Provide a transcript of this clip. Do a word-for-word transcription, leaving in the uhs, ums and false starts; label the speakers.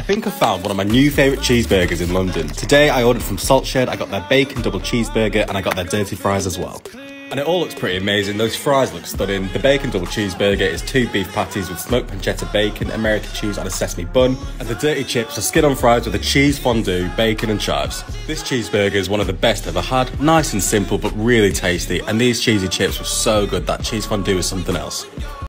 Speaker 1: think I found one of my new favourite cheeseburgers in London. Today I ordered from Saltshed, I got their bacon double cheeseburger and I got their dirty fries as well. And it all looks pretty amazing. Those fries look stunning. The bacon double cheeseburger is two beef patties with smoked pancetta bacon, American cheese on a sesame bun, and the dirty chips are skid-on fries with a cheese fondue, bacon and chives. This cheeseburger is one of the best I've ever had. Nice and simple but really tasty, and these cheesy chips were so good. That cheese fondue is something else.